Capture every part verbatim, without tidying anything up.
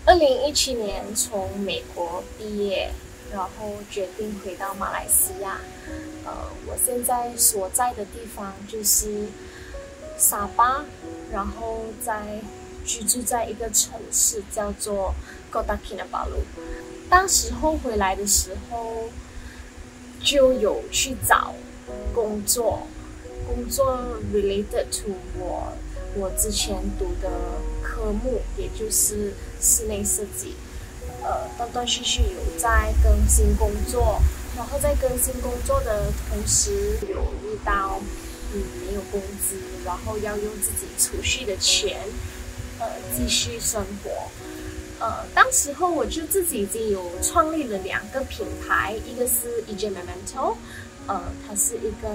二零一七年从美国毕业，然后决定回到马来西亚。呃，我现在所在的地方就是沙巴，然后在居住在一个城市叫做 Kota Kinabalu。当时候回来的时候，就有去找工作，工作 related to 我我之前读的科目，也就是室内设计。呃，断断续续有在更新工作，然后在更新工作的同时，有遇到嗯没有工资，然后要用自己储蓄的钱，呃，继续生活。呃，当时候我就自己已经有创立了两个品牌，一个是 E J Memento， 呃，它是一个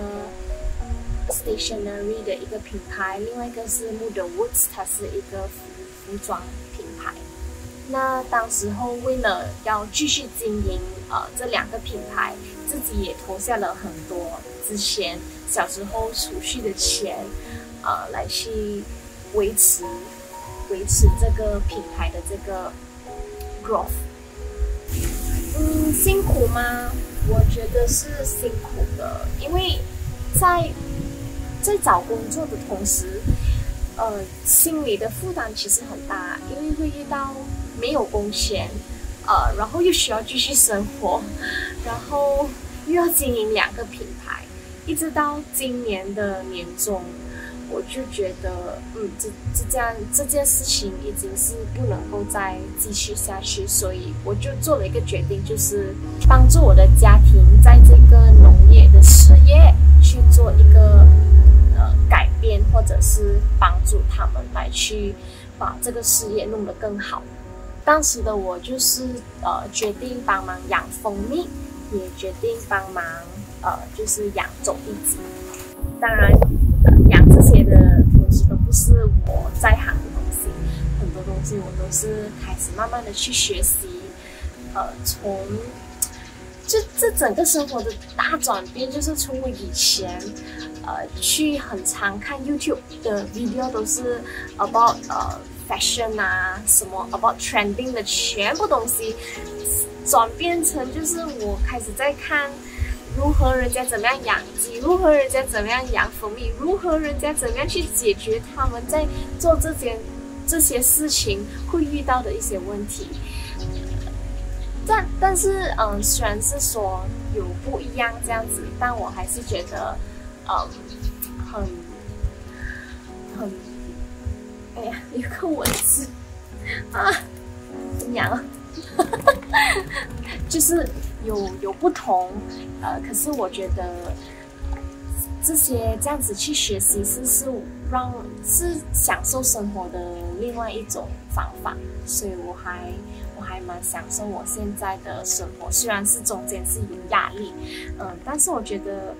stationery 的一个品牌，另外一个是 Muda Woods， 它是一个服服装品牌。那当时候为了要继续经营呃这两个品牌，自己也投下了很多之前小时候储蓄的钱，呃，来去维持维持这个品牌的这个 growth。嗯，辛苦吗？我觉得是辛苦的，因为在在找工作的同时，呃，心理的负担其实很大，因为会遇到没有工钱，呃，然后又需要继续生活，然后又要经营两个品牌，一直到今年的年终，我就觉得，嗯，这这件这件事情已经是不能够再继续下去，所以我就做了一个决定，就是帮助我的家庭在这个农业的事业去做一个呃改变，或者是帮助他们来去把这个事业弄得更好。当时的我就是呃决定帮忙养蜂蜜，也决定帮忙呃就是养走地鸡。当然，呃、养这些的东西都不是我在行的东西，很多东西我都是开始慢慢的去学习。呃，从这这整个生活的大转变，就是从我以前呃去很常看 YouTube 的 video 都是 about 呃。fashion 啊，什么 about trending 的全部东西，转变成就是我开始在看如何人家怎么样养鸡，如何人家怎么样养蜂蜜，如何人家怎么样去解决他们在做这件这些事情会遇到的一些问题。但但是嗯，虽然是说有不一样这样子，但我还是觉得嗯很很。哎呀，有个文字啊，怎么样啊？就是有有不同，呃，可是我觉得这些这样子去学习是是让是享受生活的另外一种方法，所以我还我还蛮享受我现在的生活，虽然是中间是有压力，嗯、呃，但是我觉得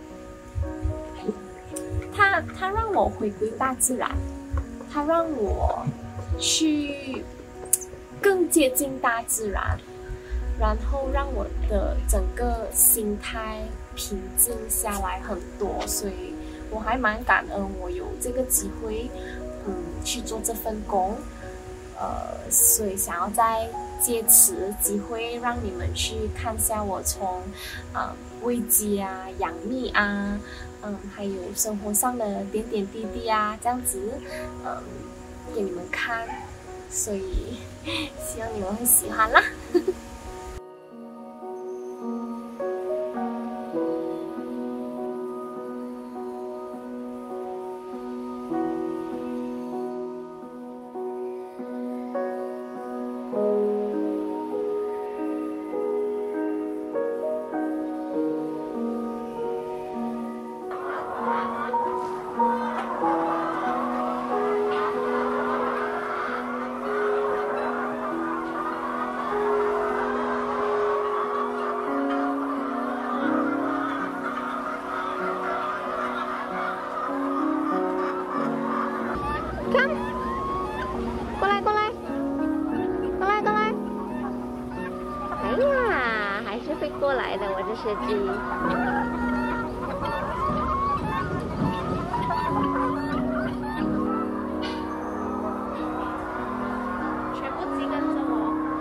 它它让我回归大自然。它让我去更接近大自然，然后让我的整个心态平静下来很多，所以我还蛮感恩我有这个机会，嗯，去做这份工，呃，所以想要再借此机会让你们去看下我从啊喂鸡啊、养蜜啊。嗯，还有生活上的点点滴滴啊，这样子，嗯，给你们看，所以希望你们会喜欢啦。过来过来过来过来！哎呀，还是会过来的，我这设计。全部几跟着我。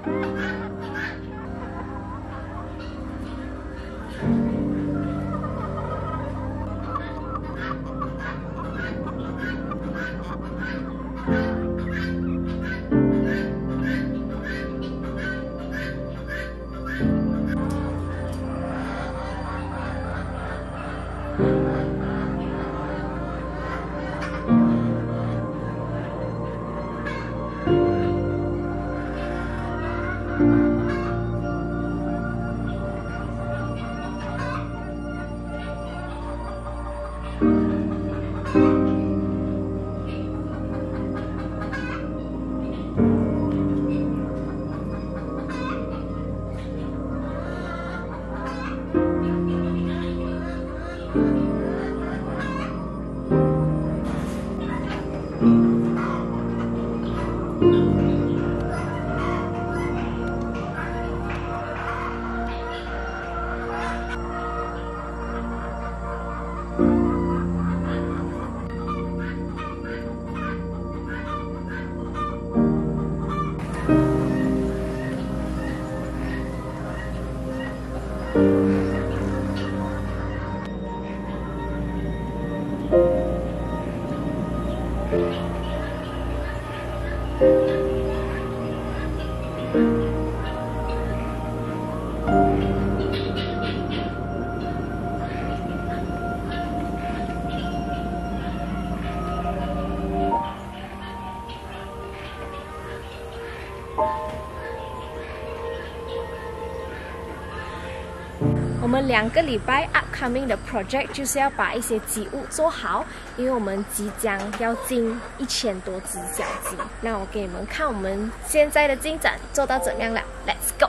我们两个礼拜 upcoming 的 project 就是要把一些鸡物做好，因为我们即将要进一千多只小鸡。那我给你们看我们现在的进展做到怎么样了 ，Let's go！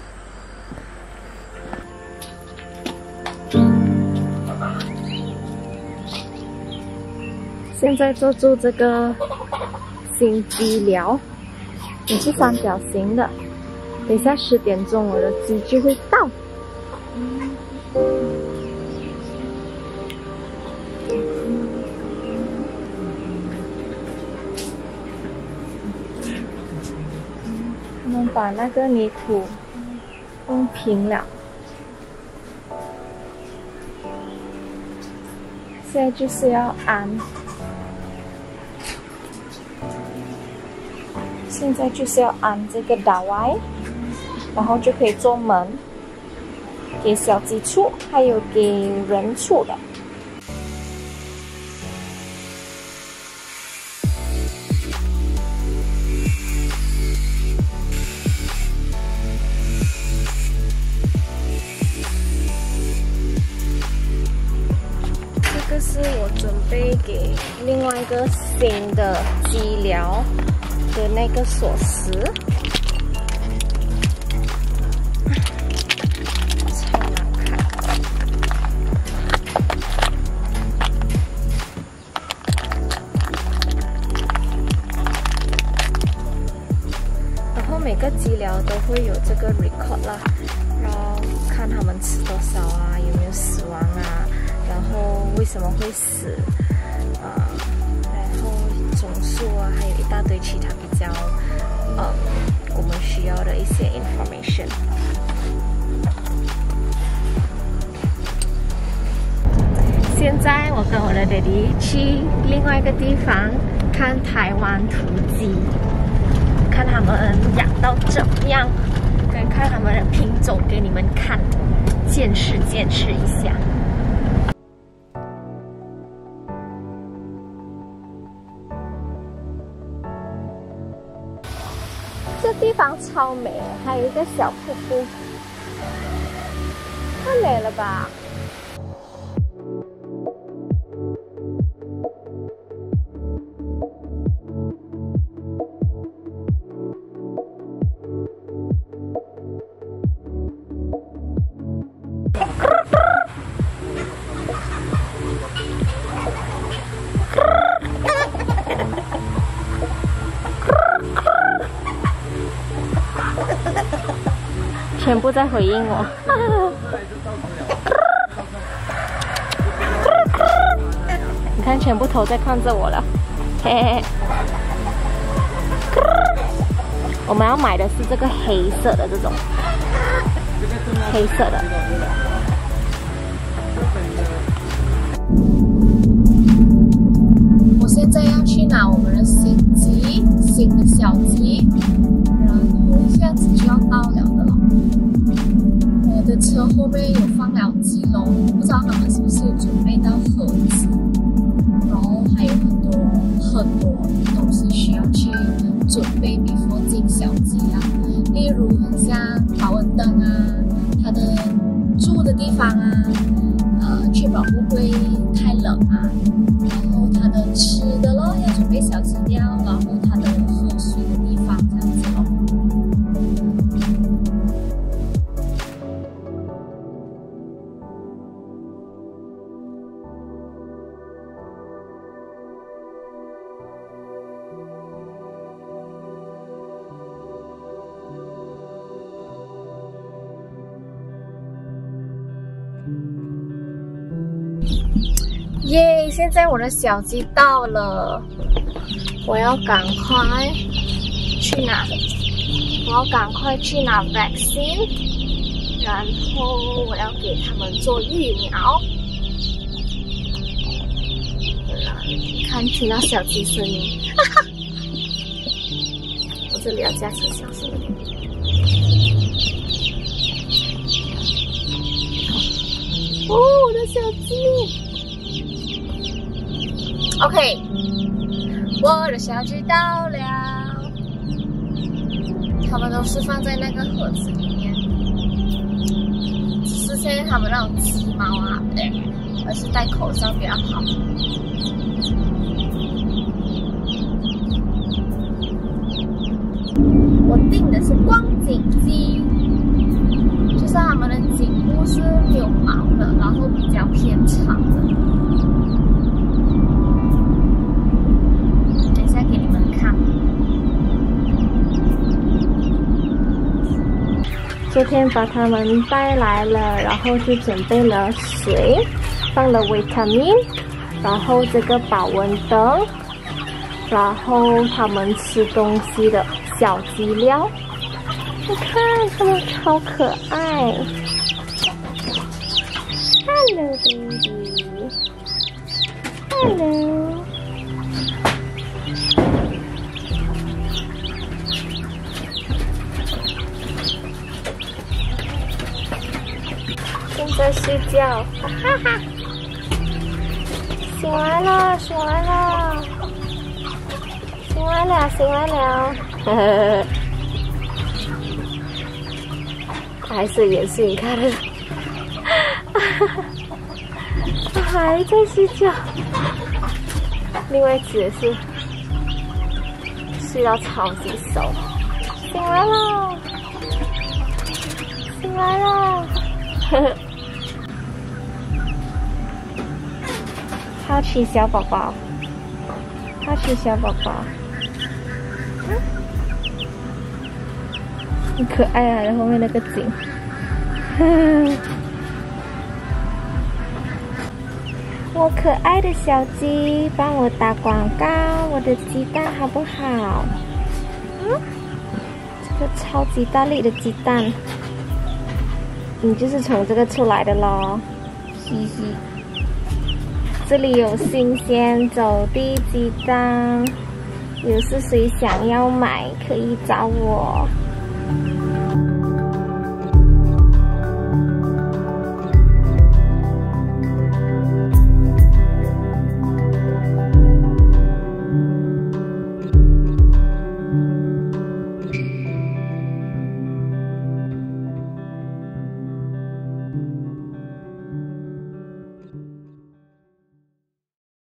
现在做出这个新鸡寮，也是三角形的。等一下十点钟我的鸡就会到。 我们把那个泥土弄平了，现在就是要安，现在就是要安这个打歪，然后就可以做门。 给小鸡处，还有给人处的。这个是我准备给另外一个新的鸡寮的那个锁匙。 每个鸡寮都会有这个 record 啦，然后看他们吃多少啊，有没有死亡啊，然后为什么会死，啊、呃，然后种数啊，还有一大堆其他比较，呃，我们需要的一些 information。现在我跟我的爹地去另外一个地方看台湾土鸡。 看他们养到怎么样，跟看他们的品种给你们看，见识见识一下。这地方超美，还有一个小瀑布，太美了吧！ 全部在回应我。你看，全部头在看着我了，嘿嘿嘿。 我们要买的是这个黑色的这种，黑色的。我现在要去拿我们的新机，新的小机，然后一下子就要到了的了。我的车后面有放了机笼，不知道他们是不是有准备到盒子，然后还有很多很多东西需要去准备 before 进小机啊，例如很像保温灯啊，它的住的地方啊，呃，确保不会太冷啊，然后它的吃的咯要准备小鸡料，然后它的喝水的地方这样子咯。耶！ 现在我的小鸡到了，我要赶快去拿，我要赶快去拿 vaccine， 然后我要给他们做疫苗。看，听到小鸡声音，哈哈！我这里要驾车小心一点。哦，我的小鸡。OK， 我的小鸡到了，他们都是放在那个盒子里面，只是现在他们那种鸡毛啊，不对，而是戴口罩比较好。我订的是光颈鸡，就是他们的颈部是没有毛的，然后比较偏长的。昨天把它们带来了，然后就准备了水，放了维他命，然后这个保温灯，然后他们吃东西的小鸡料。你看，它们超可爱。Hello baby， Hello。在睡觉，哈哈哈！醒来了，醒来了，醒来了，醒来了，呵呵。他还是严肃，你看，哈哈，他还在睡觉。另外一只也是睡到超级熟，醒来了，醒来了，呵呵。好奇小宝宝，好奇小宝宝，嗯，很可爱啊！然后后面那个景，我可爱的小鸡，帮我打广告，我的鸡蛋好不好？嗯，这个超级大粒的鸡蛋，你就是从这个出来的咯，嘻嘻。这里有新鲜走地鸡蛋，有是谁想要买可以找我。